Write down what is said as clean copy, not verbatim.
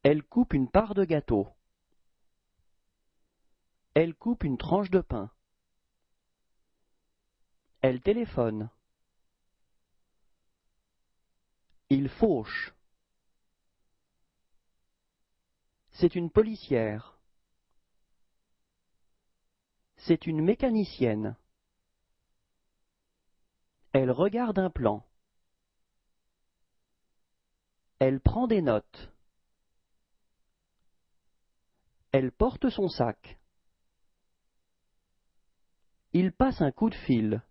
Elle coupe une part de gâteau. Elle coupe une tranche de pain. Elle téléphone. Il fauche. C'est une policière. C'est une mécanicienne. Elle regarde un plan. Elle prend des notes. Elle porte son sac. Il passe un coup de fil.